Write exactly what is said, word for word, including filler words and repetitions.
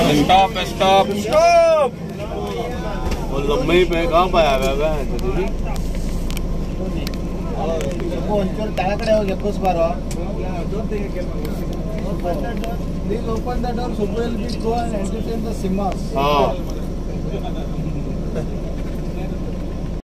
Stop stop stop. वो लम्बे पे कहाँ पाया हुआ है अंचल तळकडे ಹೋಗಿ ಎಪ್ಪಸ್ ಬಾರೋ Please open the door, Subbu will be go and entertain the Simhas. हाँ